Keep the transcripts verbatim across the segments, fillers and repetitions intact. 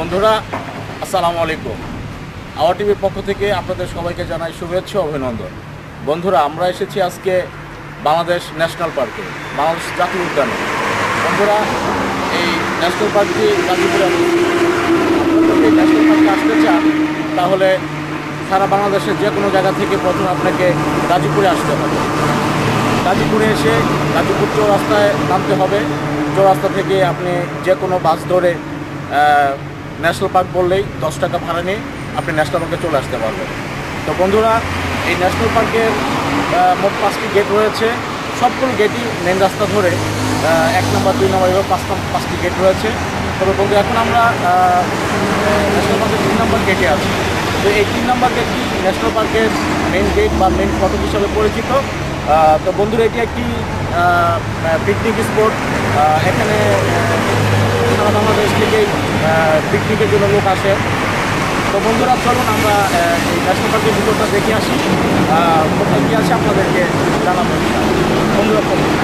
বন্ধুরা আসসালামু আলাইকুম। আওয়ার টিভির পক্ষ থেকে আপনাদের সবাইকে জানাই শুভেচ্ছা ও অভিনন্দন। বন্ধুরা, আমরা এসেছি আজকে বাংলাদেশ ন্যাশনাল পার্কে, বাংলাদেশ জাতীয় উদ্যানে। বন্ধুরা, এই ন্যাশনাল পার্কটি গাজীপুরে অবস্থিত। আপনারা যদি ন্যাশনাল পার্কে আসতে চান তাহলে সারা বাংলাদেশের যে কোনো জায়গা থেকে প্রথমে আপনাকে গাজীপুরে আসতে হবে। গাজীপুরে এসে গাজীপুর চৌরাস্তায় নামতে হবে। চৌরাস্তা থেকে আপনি যে কোনো বাস ধরে ন্যাশনাল পার্ক বললেই দশ টাকা ভাড়া নিয়ে আপনি ন্যাশনাল পার্কে চলে আসতে পারবেন। তো বন্ধুরা, এই ন্যাশনাল পার্কের মোট পাঁচটি গেট রয়েছে। সবগুলো গেটই মেন রাস্তা ধরে এক নম্বর দুই নম্বর এভাবে পাঁচ পাঁচটি গেট রয়েছে। তবে বন্ধু, এখন আমরা ন্যাশনাল পার্কের তিন নম্বর গেটে আছি। তো এই তিন নম্বর গেটটি ন্যাশনাল পার্কের মেন গেট বা মেন ফটক হিসাবে পরিচিত। তো বন্ধুরা, এটি একটি পিকনিক স্পট। এখানে সারা বাংলাদেশ থেকেই পিকনিকের জন্য লোক আসে। তো বন্ধুরা, চলুন আমরা এই ন্যাশনাল পার্কের ভিতরটা দেখে আসি। কোথায় কী আছে আপনাদেরকে জানাবো বন্ধুরা।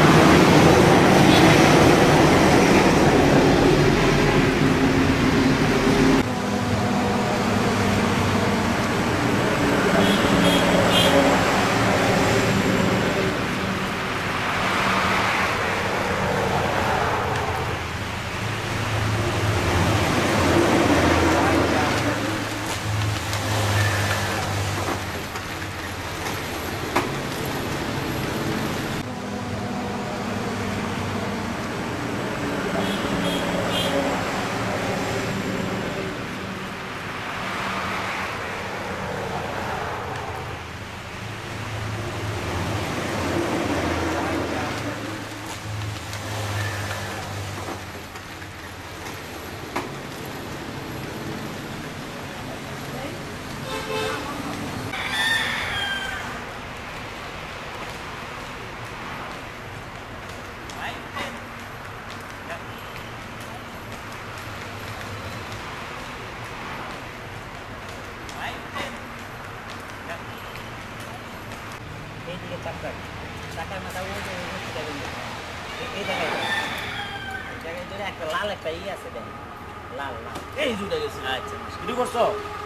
চাকার মাথা এই জায়গায় জায়গায় ধরে একটা লাল একটা ই আছে, দেখেন লাল লাল এই জুড়ে গেছে। আচ্ছা, শুরু করছো?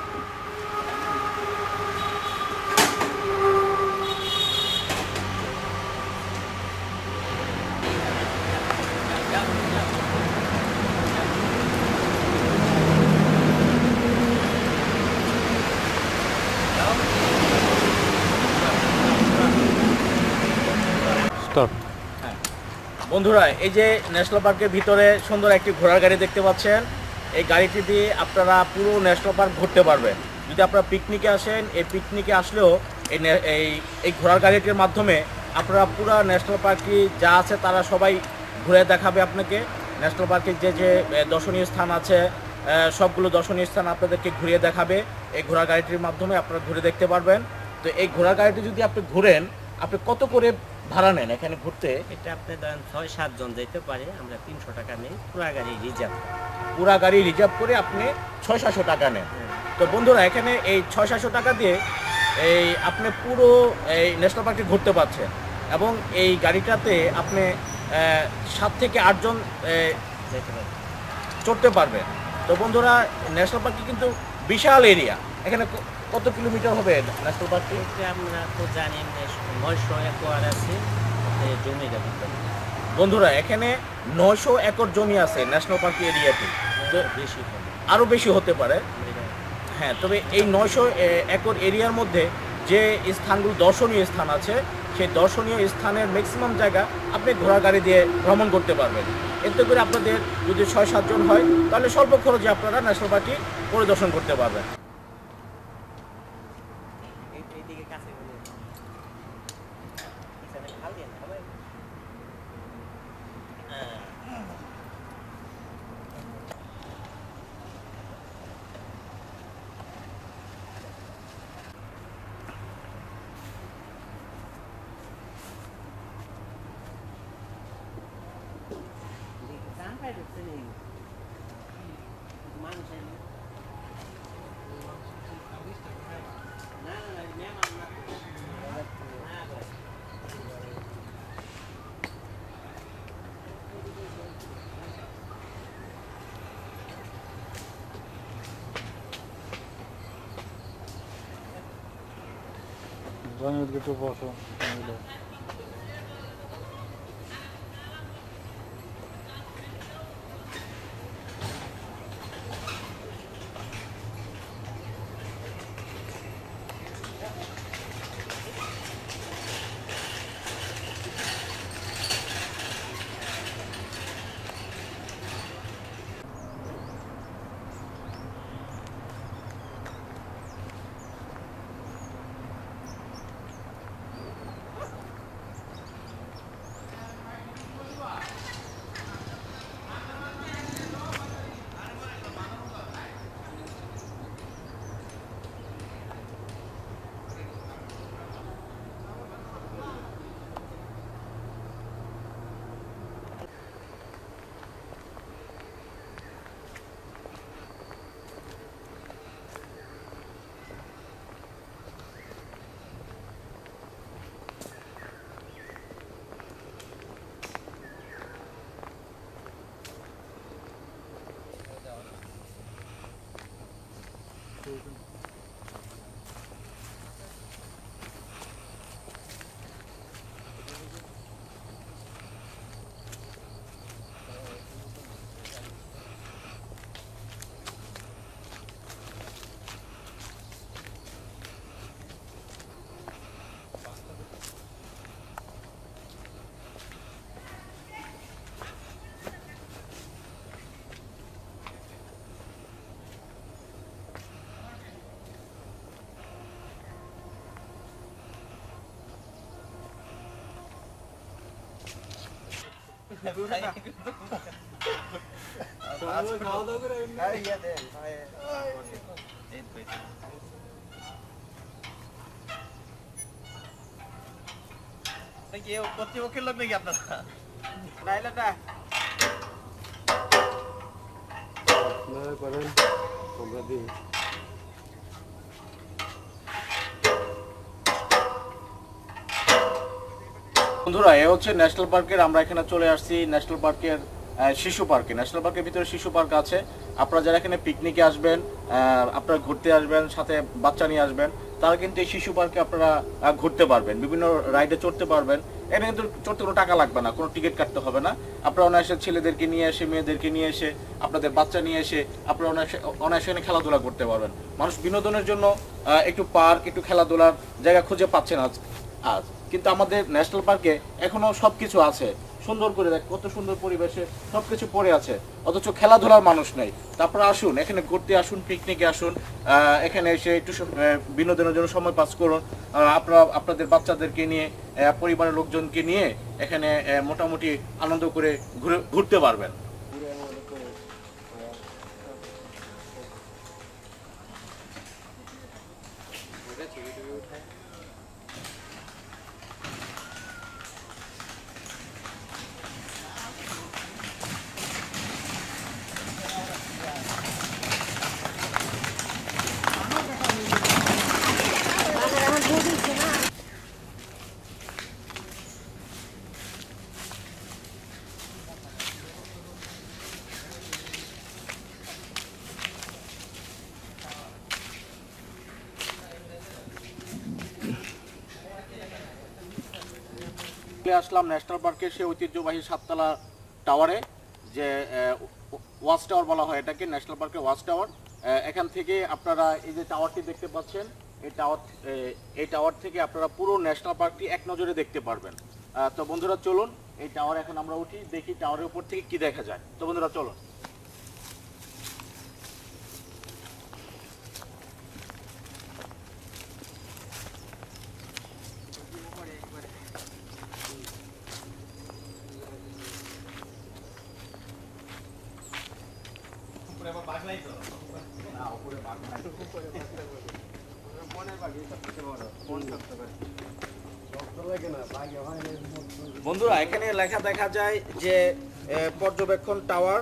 হ্যাঁ বন্ধুরা, এই যে ন্যাশনাল পার্কের ভিতরে সুন্দর একটি ঘোড়ার গাড়ি দেখতে পাচ্ছেন। এই গাড়িটি দিয়ে আপনারা পুরো ন্যাশনাল পার্ক ঘুরতে পারবেন। যদি আপনারা পিকনিকে আসেন, এই পিকনিকে আসলেও এই এই এই ঘোড়ার গাড়িটির মাধ্যমে আপনারা পুরো ন্যাশনাল পার্কটি যা আছে তারা সবাই ঘুরে দেখাবে আপনাকে। ন্যাশনাল পার্কের যে যে দর্শনীয় স্থান আছে সবগুলো দর্শনীয় স্থান আপনাদেরকে ঘুরিয়ে দেখাবে। এই ঘোড়ার গাড়িটির মাধ্যমে আপনারা ঘুরে দেখতে পারবেন। তো এই ঘোড়ার গাড়িটি যদি আপনি ঘুরেন, আপনি কত করে ভাড়া নেন এখানে ঘুরতে? এটা আপনি ধরেন ছয় সাতজন যেতে পারে, আমরা তিনশো টাকা নেই পুরা গাড়ি রিজার্ভ। পুরা গাড়ি রিজার্ভ করে আপনি ছয় সাতশো টাকা নেন। তো বন্ধুরা, এখানে এই ছয় সাতশো টাকা দিয়ে এই আপনি পুরো এই ন্যাশনাল পার্কটি ঘুরতে পারছেন এবং এই গাড়িটাতে আপনি সাত থেকে আটজন যেতে পারে চড়তে পারবেন। তো বন্ধুরা, ন্যাশনাল পার্কটি কিন্তু বিশাল এরিয়া। এখানে কত কিলোমিটার হবে ন্যাশনাল পার্কটি? আমরা তো জানি নয়শো একর আছে জমিটা। বন্ধুরা, এখানে নয়শো একর জমি আছে ন্যাশনাল পার্ক এরিয়াতে। তো বেশি আরও বেশি হতে পারে। হ্যাঁ, তবে এই নয়শো একর এরিয়ার মধ্যে যে স্থানগুলো দর্শনীয় স্থান আছে, সেই দর্শনীয় স্থানের ম্যাক্সিমাম জায়গা আপনি ঘোড়া গাড়ি দিয়ে ভ্রমণ করতে পারবেন। এতে করে আপনাদের যদি ছয় সাতজন হয় তাহলে স্বল্প খরচে আপনারা ন্যাশনাল পার্কটি পরিদর্শন করতে পারবেন। রঙের দুটো বসো কর্তৃপক্ষের লোক নাকি আপনারা করেন তোমরা দিন বন্ধুরা এ হচ্ছে ন্যাশনাল পার্কের, আমরা এখানে চলে আসছি ন্যাশনাল পার্কের শিশু পার্কে। ন্যাশনাল পার্কের ভিতরে শিশু পার্ক আছে। আপনারা যারা এখানে পিকনিকে আসবেন, আপনারা ঘুরতে আসবেন, সাথে বাচ্চা নিয়ে আসবেন, তারা কিন্তু এই শিশু পার্কে আপনারা ঘুরতে পারবেন, বিভিন্ন রাইডে চড়তে পারবেন। এখানে কিন্তু চড়তে কোনো টাকা লাগবে না, কোনো টিকিট কাটতে হবে না। আপনারা অনায়াসে ছেলেদেরকে নিয়ে এসে, মেয়েদেরকে নিয়ে এসে, আপনাদের বাচ্চা নিয়ে এসে আপনারা অনায়াসে অনায়াসে এখানে খেলাধুলা করতে পারবেন। মানুষ বিনোদনের জন্য একটু পার্ক, একটু খেলাধুলার জায়গা খুঁজে পাচ্ছেন আজ আজ কিন্তু আমাদের ন্যাশনাল পার্কে এখনো সবকিছু আছে। সুন্দর করে দেখ, কত সুন্দর পরিবেশে সবকিছু পড়ে আছে, অথচ খেলাধুলার মানুষ নেই। তারপরে আসুন, এখানে ঘুরতে আসুন, পিকনিকে আসুন, এখানে এসে একটু বিনোদনের জন্য সময় পাস করুন। আপনারা আপনাদের বাচ্চাদেরকে নিয়ে, পরিবারের লোকজনকে নিয়ে এখানে মোটামুটি আনন্দ করে ঘুরে ঘুরতে পারবেন। আসলাম ন্যাশনাল পার্কের সেই ঐতিহ্যবাহী সাততলা টাওয়ারে, যে ওয়াচ টাওয়ার বলা হয় এটাকে, ন্যাশনাল পার্কের ওয়াচ টাওয়ার। এখান থেকে আপনারা এই যে টাওয়ারটি দেখতে পাচ্ছেন, এই টাওয়ার এই টাওয়ার থেকে আপনারা পুরো ন্যাশনাল পার্কটি এক নজরে দেখতে পারবেন। তো বন্ধুরা চলুন, এই টাওয়ার এখন আমরা উঠি, দেখি টাওয়ারের উপর থেকে কি দেখা যায়। তো বন্ধুরা চলুন। বন্ধুরা এখানে লেখা দেখা যায় যে পর্যবেক্ষণ টাওয়ার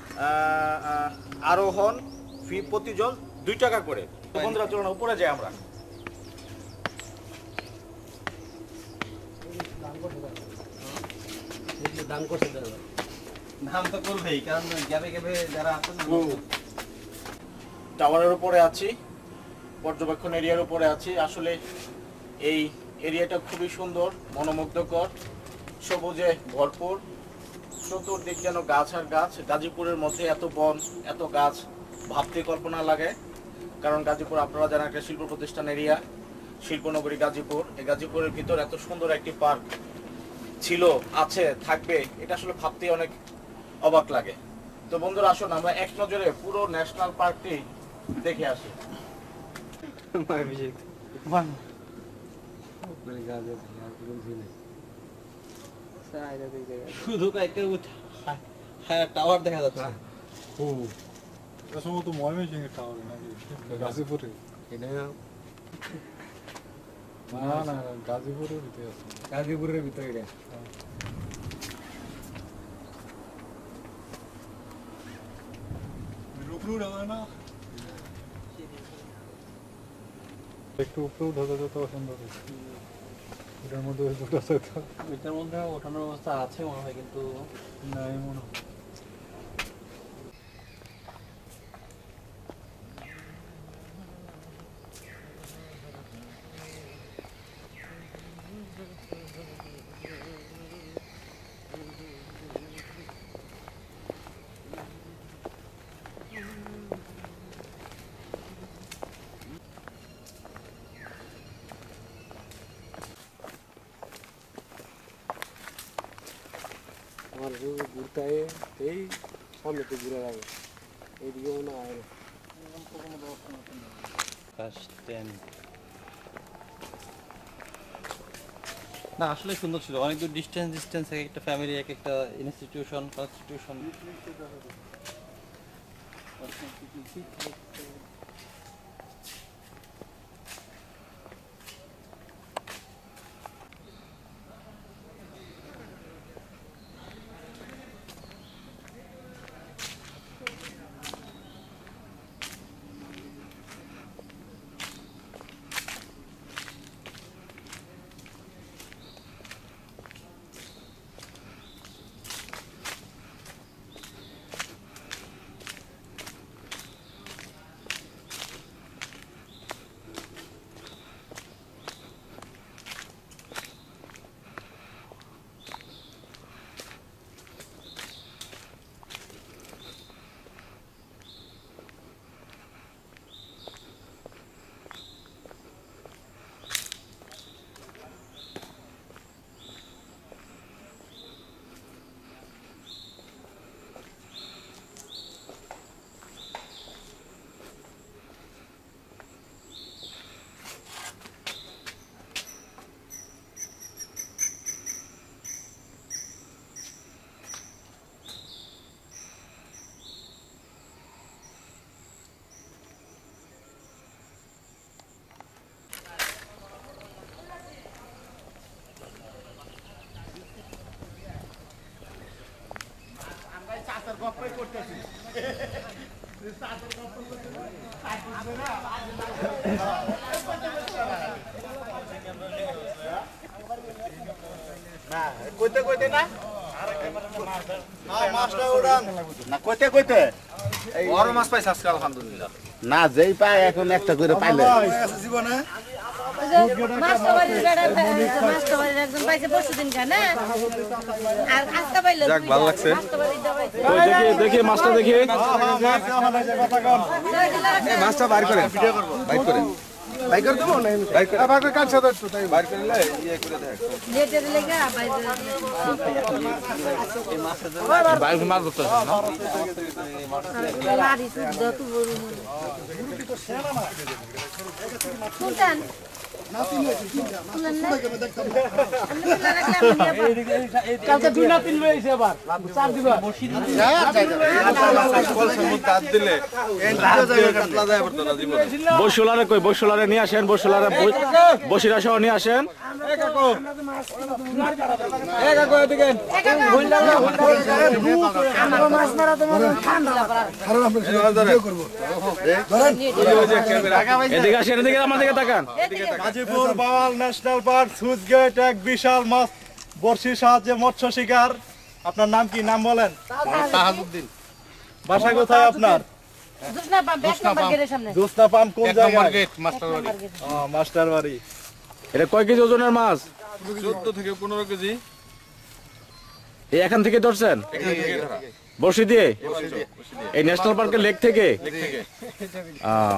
আরোহণ ফি প্রতিজন দুই টাকা করে। বন্ধুরা চলুন উপরে যাই আমরা। দাম করছে দাম তো করবেই, কারণ গ্যাবে গ্যাবে যারা আছেন টাওয়ারের উপরে আছি, পর্যবেক্ষণ এরিয়ার উপরে আছি। আসলে এই এরিয়াটা খুবই সুন্দর, মনোমুগ্ধকর, সবুজে ভরপুর, চতুর্দিক যেন গাছ আর গাছ। গাজীপুরের মধ্যে এত বন, এত গাছ ভাবতে কল্পনা লাগে। কারণ গাজীপুর আপনারা জানেন একটা শিল্প প্রতিষ্ঠান এরিয়া, শিল্পনগরী গাজীপুর। এই গাজীপুরের ভিতর এত সুন্দর একটি পার্ক ছিল, আছে, থাকবে, এটা আসলে ভাবতেই অনেক অবাক লাগে। তো বন্ধুরা আসুন আমরা এক নজরে পুরো ন্যাশনাল পার্কটি দেখে আসি। শুধু একটা হ্যাঁ টাওয়ার দেখা যাচ্ছে। ও এটা সম্ভবত ময়মনসিংহের টাওয়ার নাকি গাজীপুরে? এটা না না গাজীপুরের ভিতরে আছে। গাজীপুরের ভিতরে এটা একটু উপরে উঠা যেত তো সুন্দর। এটার মধ্যে দুটো যেত এটার মধ্যে ওঠানোর অবস্থা আছে মনে হয়, কিন্তু নাই মনে হয়। আমার ঘুরতে আয়ে এই সামনে তো ঘুরে যাবে, এইদিকে মনে হয় না আসলে সুন্দর ছিল। অনেক দূর ডিস্টেন্স ডিস্টেন্স এক একটা ফ্যামিলি, এক একটা ইনস্টিটিউশন কনস্টিটিউশন। কইতে কইতে না মাছটা উড়ান না, কইতে কইতে বড় মাছ পাইছে আজকে আলহামদুলিল্লাহ। না যেই পায় এখন একটা করে পাইলে জীবনে মাছটা বাড়ির বেড়া মাছটা বাড়ির একজন পাইছে পরশু দিন খানা আর আজকে পাইলো। যাক ভালো লাগছে। ওই দেখি দেখি মাছটা দেখি, মাছটা বাইর করেন, ভিডিও করব, বাইর করেন, বাইর করে দেবো না বাইর করে বাইর করে কাটছ তো একটু তাই বাইর করে নিলে ইয়ে করে দেখ লেটের লাগা বাইরে এই মাছের জন্য বাইর মাছ ধরতে না লাড়ি সুদ্ধ তো বড় সুলতান কালকে দুই না তিন লইছে এবার চার দিবা বসুলারে কই বসুলারে নিয়ে আসেন, বসুলারে বসিরা সহ নিয়ে আসেন। এদিকে আসেন, এদিকে আমার দিকে তাকান। Gazipur Bhawal national park switch gate এক বিশাল মাছ বড়শির সাহায্যে মৎস্য শিকার। আপনার নাম কি, নাম বলেন? তাহাজউদ্দিন। বাসা কোথায় আপনার? জোসনা পাম্প এক নম্বর গেটের সামনে। জোসনা পাম্প কোন এক নম্বর জায়গায়? গেট মাস্টার বাড়ি। ও, মাস্টার বাড়ি। এটা কয় কেজি ওজনের মাছ? চোদ্দ থেকে পনেরো কেজি। এই এখান থেকে ধরছেন এখান থেকে ধরা। বড়শি দিয়ে? বসে দিয়ে, বসে দিয়ে। এই ন্যাশনাল পার্কের লেক থেকে? লেক থেকে। আহ,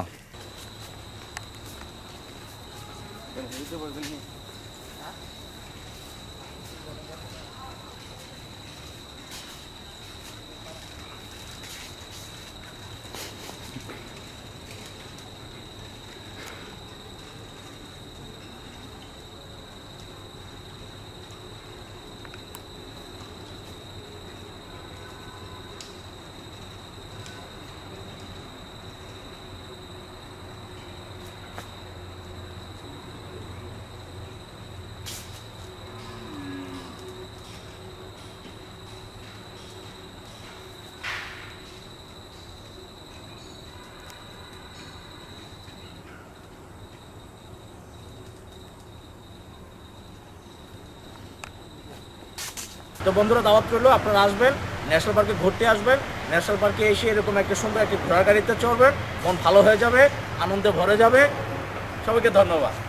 তো বন্ধুরা দাওয়াত করলো, আপনারা আসবেন ন্যাশনাল পার্কে ঘুরতে আসবেন। ন্যাশনাল পার্কে এসে এরকম একটা সুন্দর একটা ঘোড়ার গাড়িতে চড়বেন, মন ভালো হয়ে যাবে, আনন্দে ভরে যাবে। সবাইকে ধন্যবাদ।